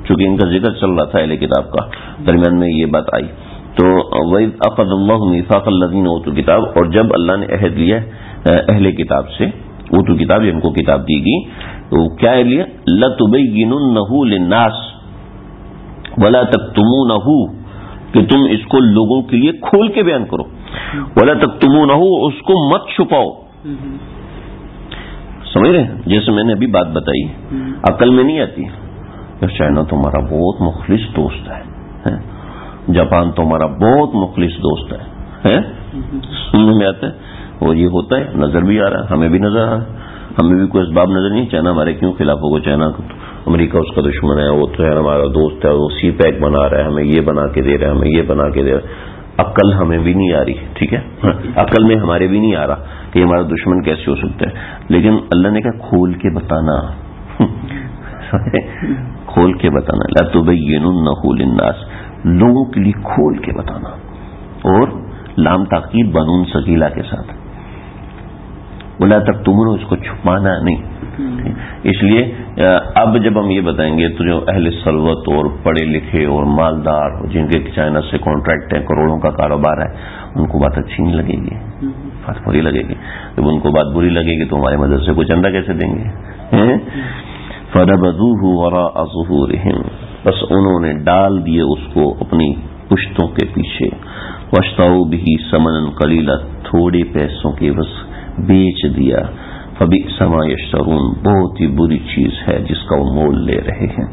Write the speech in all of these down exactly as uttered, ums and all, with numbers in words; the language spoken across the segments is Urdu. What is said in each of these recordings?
چونکہ ان کا ذکر چل رہا تھا اہل کتاب کا، درمیان میں یہ بات آئی. تو وَإِذْ أَخَذَ اللَّهُ مِيثَاقَ الَّذِينَ أُوتُوا الْكِتَابَ، اور جب اللہ نے عہد لیا اہل کتاب سے، اوتوا کتاب جن کو کتاب دی گئی، تو کیا لیا؟ لَتُبَيِّنُنَّهُ لِلنَّاسِ وَلَا تَكْتُمُونَهُ، کہ تم اس کو لوگوں کے لیے کھول کے بیان کرو، وَلَا تَكْتُمُونَهُ، اس کو مت چھپاؤ. سمجھ رہے ہیں؟ جیسے میں نے ابھی بات بتائی، عقل میں نہیں آتی. چائنا تمہارا بہت مخلص دوست ہے، جاپان تمہارا بہت مخلص دوست ہے، سننے میں آتا ہے. اور یہ ہوتا ہے، نظر بھی آ رہا ہے، ہمیں بھی نظر آ رہا ہے، ہمیں بھی کوئی اسباب نظر نہیں. چائنا ہمارے کیوں خلاف ہوگا؟ چائنا امریکہ اس کا دشمن ہے، وہ تو ہے ہمارا دوست ہے، وہ سی پیک بنا رہا ہے، ہمیں یہ بنا کے دے رہا ہے، ہمیں یہ بنا کے دے رہا ہے. عقل ہمیں بھی نہیں آ رہی، ٹھیک ہے، عقل میں ہمارے بھی نہیں آ رہا کہ ہمارا دشمن کیسے ہو سکتا ہے. لیکن اللہ نے کہا کھول کے بتانا، کھول کے بتانا. لا تبیننہ للناس، لوگوں کے لیے کھول کے بتانا. اور لام تاکید بنون ثقیلہ کے ساتھ، ولا تکتمون، اس کو چھپانا نہیں. اس لیے اب جب ہم یہ بتائیں گے تو جو اہل ثروت اور پڑھے لکھے اور مالدار جن کے چائنا سے کانٹریکٹ ہے، کروڑوں کا کاروبار ہے، ان کو بات اچھی نہیں لگے گی، بات بری لگے گی. جب ان کو بات بری لگے گی تو ہمارے مدرسے کو چندہ کیسے دیں گے؟ فَنَبَذُوهُ وَرَاءَ ظُهُورِهِمْ، بس انہوں نے ڈال دیے اس کو اپنی پشتوں کے پیچھے. وَاشْتَرَوْا بِهِ ثَمَنًا قَلِيلًا، تھوڑے پیسوں کے بس بیچ دیا. فَبِئْسَ مَا يَشْتَرُونَ، بہت ہی بری چیز ہے جس کا وہ مول لے رہے ہیں.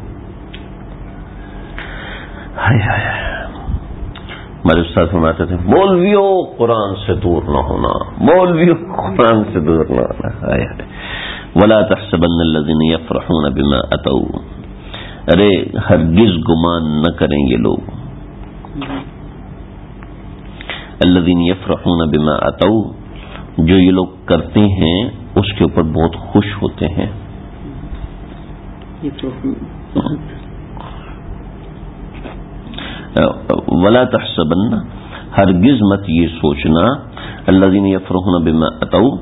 ہائے ہائے، ہمارے استاد فرماتے تھے مولویوں قرآن سے دور نہ ہونا، مولویوں قرآن سے دور نہ ہونا. ہائے ہائے. وَلَا تَحْسَبَنَّ الَّذِينَ يَفْرَحُونَ بِمَا أَتَوْا، ارے ہرگز گمان نہ کریں یہ لوگ، الَّذِينَ يَفْرَحُونَ بِمَا أَتَوْا، جو یہ لوگ کرتے ہیں اس کے اوپر بہت خوش ہوتے ہیں. وَلَا تَحْسَبَنَّ، ہرگز مت یہ سوچنا، الَّذِينَ يَفْرَحُونَ بِمَا أَتَوْا،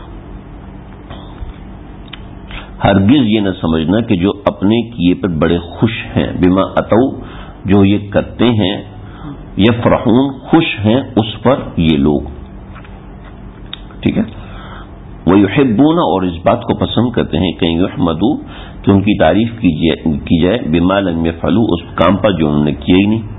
ہرگز یہ نہ سمجھنا کہ جو اپنے کیے پر بڑے خوش ہیں، بما اتو، جو یہ کرتے ہیں، یفرحون، خوش ہیں اس پر یہ لوگ، ٹھیک ہے. وَيُحِبُّونَ، اور اس بات کو پسند کرتے ہیں کہ یحمدوا، کہ ان کی تعریف کی جائے، بما لم يفعلوا، اس کام پر جو انہوں نے کیا ہی نہیں،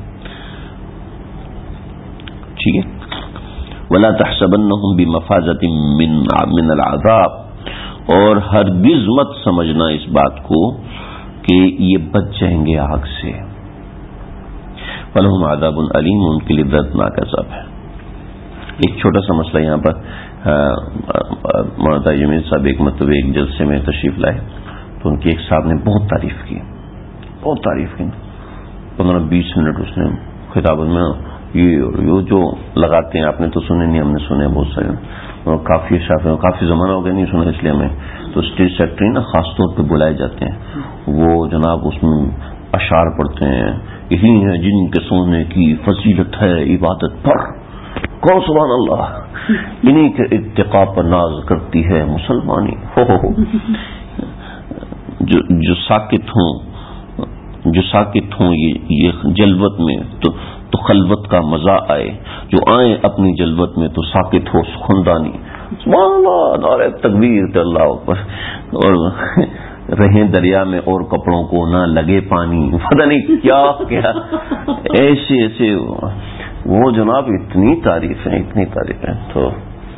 ٹھیک ہے. وَلَا تَحْسَبَنَّهُمْ بِمَفَازَةٍ مِّن مِّنَ الْعَذَابِ، اور ہرگز مت سمجھنا اس بات کو کہ یہ بچ جائیں گے آگ سے. فَلَهُمْ عَذَابٌ عَلِيمٌ، ان کے لیے دردناک عذاب ہے. ایک چھوٹا سا مسئلہ یہاں پر، مولانا جمیل صاحب ایک مطلب ایک جلسے میں تشریف لائے تو ان کی ایک صاحب نے بہت تعریف کی، بہت تعریف کی، پندرہ بیس منٹ اس نے خطابت میں یہ جو لگاتے ہیں، آپ نے تو سنے نہیں، ہم نے سنے بہت سارے، کافی شاف کافی زمانہ ہو گیا نہیں سنا، اس لیے ہمیں تو اسٹیج سیکرٹری نا خاص طور پہ بلائے جاتے ہیں، وہ جناب اس میں اشعار پڑھتے ہیں، یہی ہے جن کے سونے کی فضیلت ہے عبادت پر، کون سبحان اللہ، انہی کے اتقاء پر ناز کرتی ہے مسلمانی، ہو ہو ہو جو جو ساکت ہوں جو ساکت ہوں یہ یہ جلوت میں تو تو خلوت کا مزہ آئے، جو آئیں اپنی جلوت میں تو ساکت ہو خندانی، سبحان اللہ، نعرہ تکبیر تے اللہ اکبر، اور رہیں دریا میں اور کپڑوں کو نہ لگے پانی، پتہ نہیں کیا کیا ایسے ایسے وہ جناب، اتنی تعریف ہے اتنی تعریف ہے. تو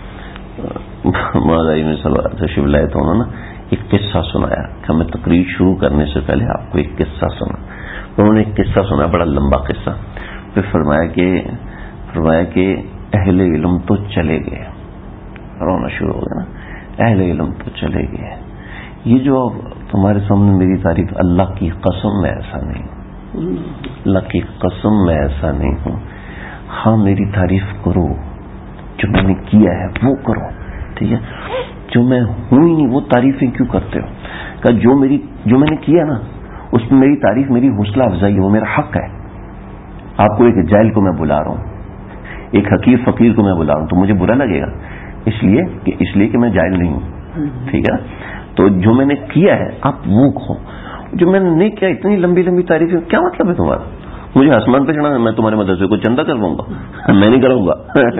ماضی میں تشریف لائے تو انہوں نے ایک قصہ سنایا کہ ہمیں تقریر شروع کرنے سے پہلے آپ کو ایک قصہ سنا. انہوں نے ایک قصہ سنا، بڑا لمبا قصہ، پھر فرمایا کہ فرمایا کہ اہل علم تو چلے گئے، رونا شروع ہو گیا نا، اہل علم تو چلے گئے، یہ جو تمہارے سامنے میری تعریف، اللہ کی قسم میں ایسا نہیں ہوں، اللہ کی قسم میں ایسا نہیں ہوں. ہاں میری تعریف کرو، جو میں نے کیا ہے وہ کرو، ٹھیک ہے، جو میں ہوں ہی نہیں وہ تعریفیں کیوں کرتے ہو؟ کہ جو میری جو میں نے کیا نا اس میں میری تعریف میری حوصلہ افزائی ہے، وہ میرا حق ہے. آپ کو ایک جاہل کو میں بلا رہا ہوں، ایک حقیر فقیر کو میں بلا رہا ہوں، تو مجھے برا لگے گا اس لیے کہ اس لیے کہ میں جاہل نہیں ہوں، ٹھیک ہے. تو جو میں نے کیا ہے آپ وہ کہو، جو میں نے نہیں کیا اتنی لمبی لمبی تعریفیں, کیا مطلب ہے تمہارا؟ مجھے آسمان پہ چڑھنا ہے, میں تمہارے مدرسے کو چندہ کرواؤں گا؟ میں نہیں کروں گا,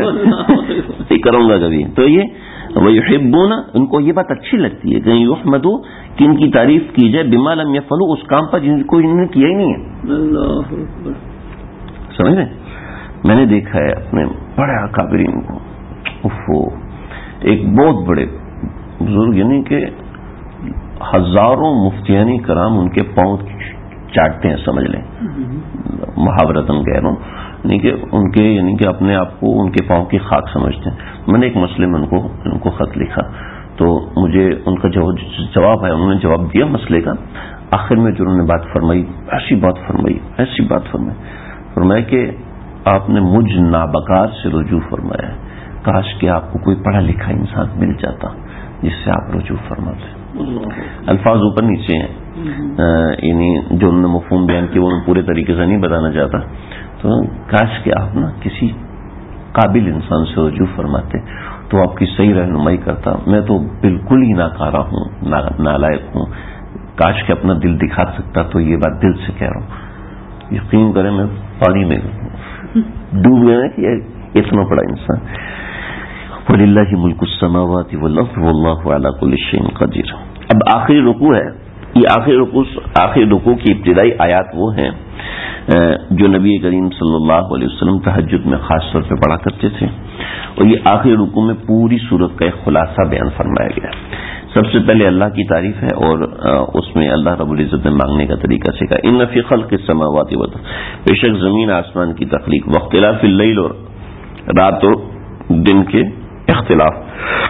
نہیں کروں گا کبھی. تو یہ وَيُحِبُّونَ, ان کو یہ بات اچھی لگتی ہے کہ يُحْمَدُوا, کہ ان کی تعریف کی جائے بِمَا لَمْ يَفْعَلُوا, اس کام پر جن کو انہوں نے کیا ہی نہیں ہے. سمجھ رہے؟ میں نے دیکھا ہے اپنے بڑے اکابرین کو, اوفو, ایک بہت بڑے بزرگ, یعنی کہ ہزاروں مفتیانی کرام ان کے پاؤں چاٹتے ہیں, سمجھ لیں, محاورتاً کہہ رہا ہوں, یعنی کہ ان کے یعنی کہ اپنے آپ کو ان کے پاؤں کی خاک سمجھتے ہیں. میں نے ایک مسئلے میں ان کو ان کو خط لکھا, تو مجھے ان کا جواب ہے, انہوں نے جواب دیا مسئلے کا. آخر میں جو انہوں نے بات فرمائی, ایسی بات فرمائی ایسی بات فرمائی فرمایا کہ آپ نے مجھ نابکار سے رجوع فرمایا, کاش کہ آپ کو کوئی پڑھا لکھا انسان مل جاتا جس سے آپ رجوع فرماتے. الفاظ اوپر نیچے ہیں, یعنی جو انہوں نے مفہوم بیان کیا وہ پورے طریقے سے نہیں بتانا چاہتا. تو کاش کہ آپ نا کسی قابل انسان سے رجوع فرماتے تو آپ کی صحیح رہنمائی کرتا. میں تو بالکل ہی ناکارہ ہوں, نالائق ہوں, کاش کہ اپنا دل دکھا سکتا تو یہ بات دل سے کہہ رہا ہوں. یقین کریں میں پانی میں ڈوب گیا کہ اتنا بڑا انسان. وَلِلَّهِ مُلْكُ السَّمَاوَاتِ وَالْأَرْضِ وَاللَّهُ عَلَى كُلِّ شَيْءٍ قَدِيرٌ. اب آخری رکوع ہے. یہ آخری رکوع آخری رکوع کی ابتدائی آیات وہ ہیں جو نبی کریم صلی اللہ علیہ وسلم تہجد میں خاص طور پہ پڑھا کرتے تھے, اور یہ آخری رکوع میں پوری سورت کا ایک خلاصہ بیان فرمایا گیا. سب سے پہلے اللہ کی تعریف ہے, اور اس میں اللہ رب العزت نے مانگنے کا طریقہ سکھا. ان فی خلق السماوات والارض, بے شک زمین آسمان کی تخلیق, واختلاف اللیل, اور رات اور دن کے اختلاف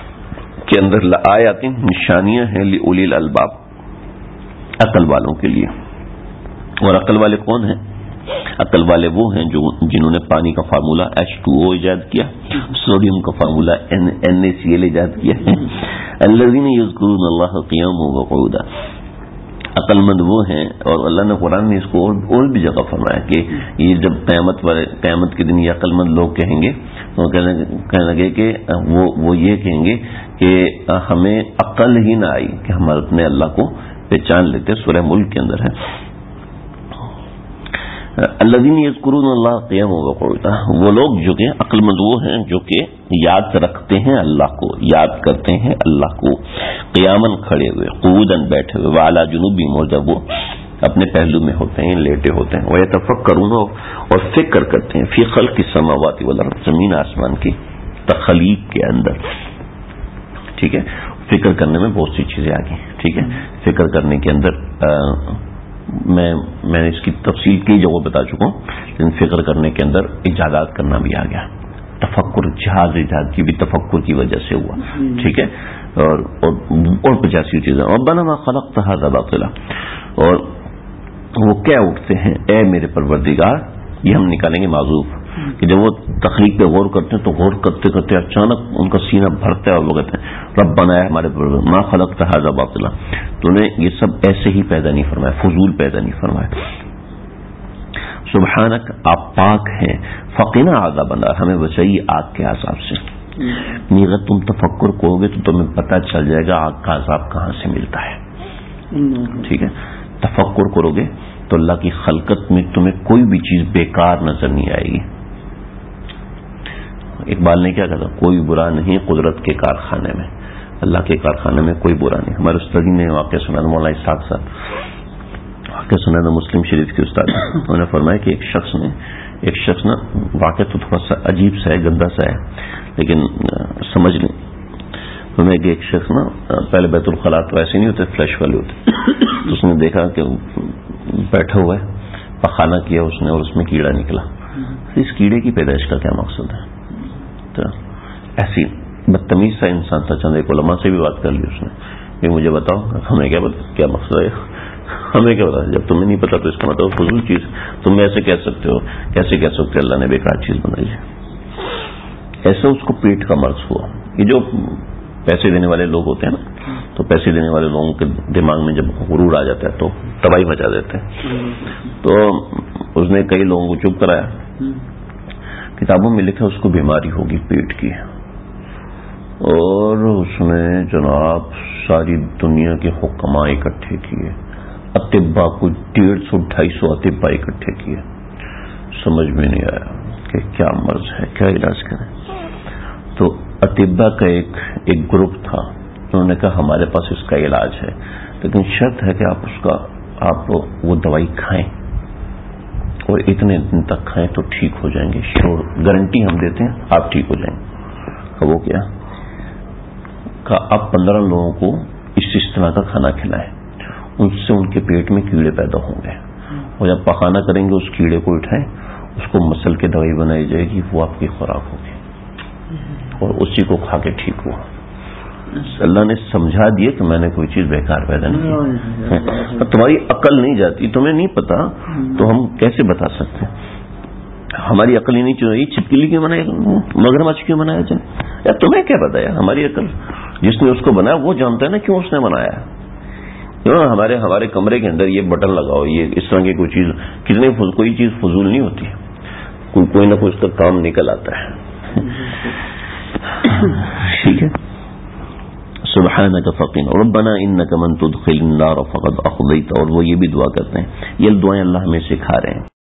کے اندر لآیات, نشانیاں ہیں, لأولی الالباب, عقل والوں کے لیے. اور عقل والے کون ہیں؟ عقل والے وہ ہیں جو جنہوں نے پانی کا فارمولہ ایچ ٹو او ایجاد کیا, سوڈیم کا formula N A C L ایجاد کیا ہے. الذین یذکرون اللہ قیاما وقعودا, عقل مند وہ ہیں, اور اللہ نے قرآن میں اس کو اور بھی جگہ فرمایا کہ یہ جب قیامت والے قیامت کے دن یہ عقل مند لوگ کہیں گے تو کہنے لگے کہ وہ وہ یہ کہیں گے کہ ہمیں عقل ہی نہ آئی کہ ہم اپنے اللہ کو پہچان لیتے. سورہ ملک کے اندر ہے الذین یذکرون اللہ قیاما وقعودا, وہ لوگ جو کہ عقل مند وہ ہیں جو کہ یاد رکھتے ہیں اللہ کو, یاد کرتے ہیں اللہ کو, قیاماً کھڑے ہوئے, قعوداً بیٹھے ہوئے, وعلی جنوبہم, اور جب وہ اپنے پہلو میں ہوتے ہیں, لیٹے ہوتے ہیں, ویتفکرون, اور فکر کرتے ہیں, فی خلق السماوات والارض, زمین آسمان کی تخلیق کے اندر. ٹھیک ہے, فکر کرنے میں بہت سی چیزیں آ گئی. ٹھیک ہے, فکر کرنے کے اندر میں میں نے اس کی تفصیل کئی جگہوں بتا چکا ہوں, لیکن فکر کرنے کے اندر ایجادات کرنا بھی آ گیا. تفکر, جہاز ایجاد کی بھی تفکر کی وجہ سے ہوا. ٹھیک ہے, اور اور پچاسی چیزیں. اور بنا ما خلقت ھذا باطلا, اور وہ کیا اٹھتے ہیں اے میرے پروردگار, یہ ہم نکالیں گے معذوف, کہ جب وہ تخلیق پہ غور کرتے ہیں تو غور کرتے کرتے اچانک ان کا سینہ بھرتا ہے, اور وہ کہتے ہیں ربنا ہے ہمارے پروردگار, ما خلقت ھذا باطلا, تو نے یہ سب ایسے ہی پیدا نہیں فرمایا, فضول پیدا نہیں فرمایا. سبحانک, آپ پاک ہیں, فقنا عذاب النار, ہمیں بچائیے آگ کے عذاب سے. اگر تم تفکر کرو گے تو تمہیں پتہ چل جائے گا آگ کا عذاب کہاں سے ملتا ہے. ٹھیک ہے, تفکر کرو گے تو اللہ کی خلقت میں تمہیں کوئی بھی چیز بیکار نظر نہیں آئے گی. اقبال نے کیا کہا, کوئی برا نہیں قدرت کے کارخانے میں, اللہ کے کارخانے میں کوئی برا نہیں. ہمارے استاد نے واقعہ سنا, مولانا اسحاق صاحب واقعہ سنا تھا مسلم شریف کے استاد, انہوں نے فرمایا کہ ایک شخص نے ایک شخص نا, واقعہ تو تھوڑا سا عجیب سا ہے, گندا سا ہے, لیکن سمجھ لیں. ہمیں کہ ایک شخص نا, پہلے بیت الخلاء تو ایسے نہیں ہوتے, فلیش والے ہوتے, تو اس نے دیکھا کہ بیٹھا ہوا ہے, پخانہ کیا اس نے, اور اس میں کیڑا نکلا. اس کیڑے کی پیدائش کا کیا مقصد ہے؟ تو ایسی بدتمیز سا انسان تھا. چند ایک علماء سے بھی بات کر لی اس نے کہ مجھے بتاؤ ہمیں کیا کیا مقصد ہے, ہمیں کیا بتا, جب تمہیں نہیں پتا تو اس کا مطلب فضول چیز, تم ایسے کہہ سکتے ہو, کیسے کہہ سکتے اللہ نے بیکار چیز بنائی ہے. ایسے اس کو پیٹ کا مرض ہوا. یہ جو پیسے دینے والے لوگ ہوتے ہیں نا, تو پیسے دینے والے لوگوں کے دماغ میں جب غرور آ جاتا ہے تو تباہی مچا دیتے ہیں. تو اس نے کئی لوگوں کو چپ کرایا, کتابوں میں لکھا اس کو بیماری ہوگی پیٹ کی, اور اس نے جناب ساری دنیا کے حکماء اکٹھے کیے, اطباء کو ڈیڑھ سو ڈھائی سو اطباء اکٹھے کیے. سمجھ میں نہیں آیا کہ کیا مرض ہے, کیا علاج کریں. تو اطباء کا ایک ایک گروپ تھا, انہوں نے کہا ہمارے پاس اس کا علاج ہے, لیکن شرط ہے کہ آپ اس کا آپ وہ دوائی کھائیں اور اتنے دن تک کھائیں تو ٹھیک ہو جائیں گے, شور گارنٹی ہم دیتے ہیں آپ ٹھیک ہو جائیں گے. وہ کیا کہا آپ پندرہ لوگوں کو اس اس طرح کا کھانا کھلائیں, ان سے ان کے پیٹ میں کیڑے پیدا ہوں گے, اور جب پخانہ کریں گے اس کیڑے کو اٹھائیں, اس کو مسل کے دوائی بنائی جائے گی, وہ آپ کی خوراک ہوگی, اور اسی کو کھا کے ٹھیک ہوا. اللہ نے سمجھا دیا کہ میں نے کوئی چیز بیکار پیدا نہیں کی. تمہاری عقل نہیں جاتی, تمہیں نہیں پتا تو ہم کیسے بتا سکتے ہیں. ہماری عقل ہی نہیں چاہیے چھپکلی کیوں بنایا, مگرمچھ کیوں بنایا جائے, یا تمہیں کیا پتا ہے. ہماری عقل جس نے اس کو بنایا وہ جانتا ہے نا کیوں اس نے بنایا. ہمارے ہمارے کمرے کے اندر یہ بٹن لگاؤ, یہ اس طرح کی کوئی چیز, کتنی کوئی چیز فضول نہیں ہوتی, کوئی کوئی نہ کوئی اس کا کام نکل آتا ہے. ٹھیک ہے. سبحانک فقنا ربنا انک من تدخل النار فقد اخزیت, اور وہ یہ بھی دعا کرتے ہیں, یہ دعائیں اللہ ہمیں سکھا رہے ہیں.